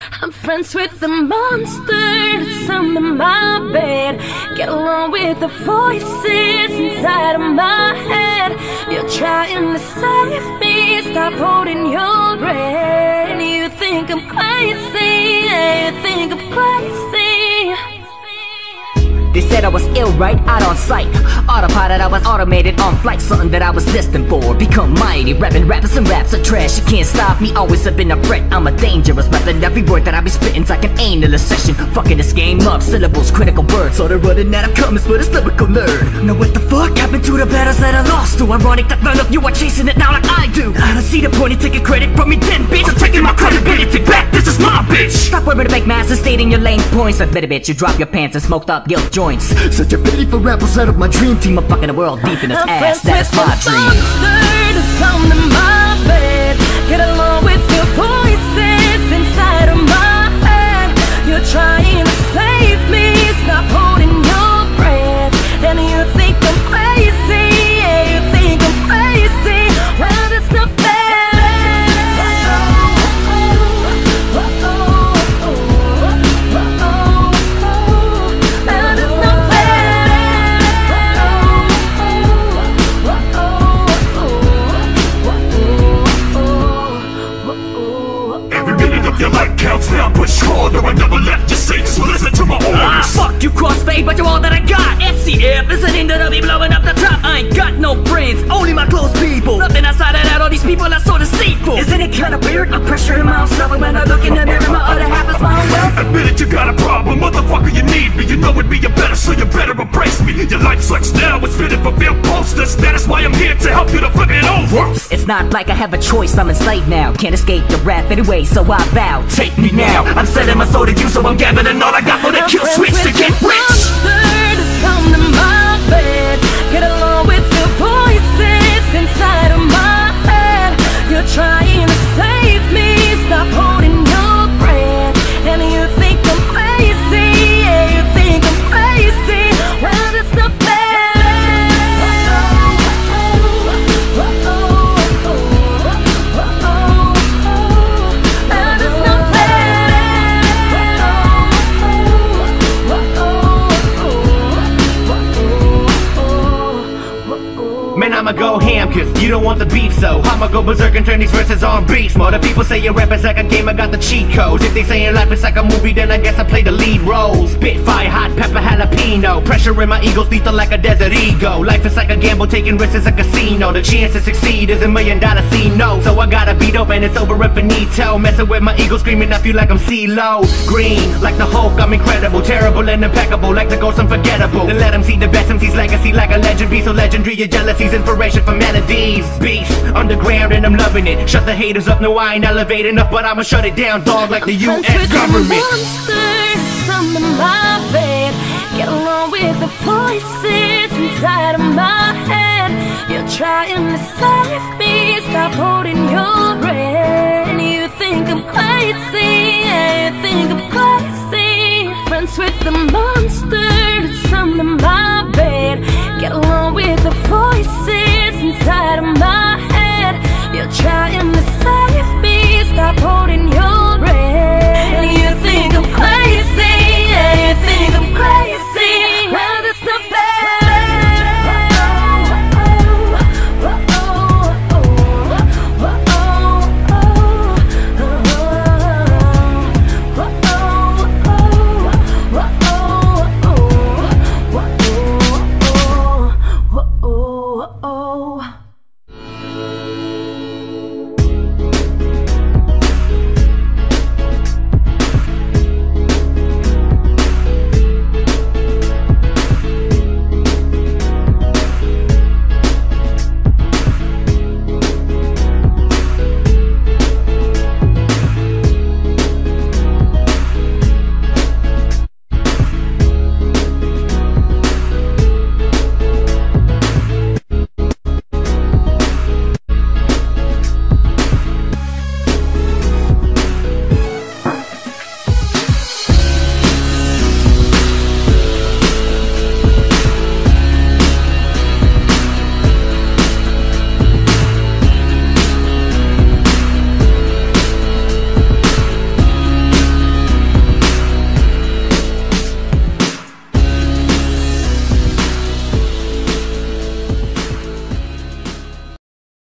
I'm friends with the monster that's under my bed. Get along with the voices inside of my head. You're trying to save me, stop holding your breath. You think I'm crazy, yeah, you think I'm crazy. They said I was ill, right? Out on sight. Autopilot, I was automated on flight. Something that I was destined for. Become mighty, rapping rappers and raps are trash. You can't stop me, always have been a threat. I'm a dangerous method. Every word that I be spitting's like an anal session. Fucking this game up, syllables, critical words. All the running out of comments for this lyrical nerd. Now what the fuck happened to the battles that I lost to? Ironic that none of you are chasing it now like I do. I don't see the point in taking credit from me then, bitch. I'm taking my credibility back, this is my bitch. Stop worrying to make masses, stating your lame points. I bet a bitch, you drop your pants and smoked up guilt joints. Such a pity for rappers out of my dream team. I'm fucking the world deep in its ass, that's my dream. That's under my bed. Get along with your voices inside of my head. You're trying to save me, stop holding your breath. And you think I'm crazy, yeah, you think I'm crazy. Well, it's not fair. Your life counts now, push harder. I never left your safe, so listen to my orders. Fuck you, crossfade, but you're all that I got. FCF, listening to me blowing up the top. I ain't got no friends, only my close people. Nothing outside of that, all these people are so deceitful. Isn't it kinda weird? I'm pressuring myself when I look in the mirror, my other half is my own wealth. Admit it, you got a problem, motherfucker, you need me. You know it'd be a better, so you better embrace me. Your life sucks now, it's fitted for field posters. That is why I'm here to help you to flip it over. It's not like I have a choice, I'm enslaved now. Can't escape the wrath anyway, so I vow. Take me now, I'm selling my soul to you, so I'm gathering all I got for the kill switch to get rich. That's under my bed. Get along with the voices inside of my head. You're trying to save me, stop holding your breath. And you think I'm crazy, yeah, you think I'm crazy. Well, that's not fair. Man, I'ma go ham, cause you don't want the beef, so I'ma go berserk and turn these verses on beats. More the people say your rap is like a game, I got the cheat codes. If they say your life is like a movie, then I guess I play the lead role. Spit fire, hot pepper, jalapeno. Pressure in my ego's lethal like a desert ego. Life is like a gamble, taking risks is a casino. The chance to succeed is $1 million C-no. So I gotta beat up and it's over and finito. Messing with my ego, screaming I feel like I'm CeeLo. Green, like the Hulk, I'm incredible. Terrible and impeccable, like the ghost unforgettable. Then let them see the best MC's legacy like a legend. Be so legendary, your jealousy's inspiration for melodies. Beast, underground and I'm loving it. Shut the haters up, no I ain't elevating up, but I'ma shut it down, dog, like the US government. Monsters under my bed. Get along with the voices inside of my head. You're trying to save me, stop holding your breath. You think I'm crazy, yeah, you think I'm crazy.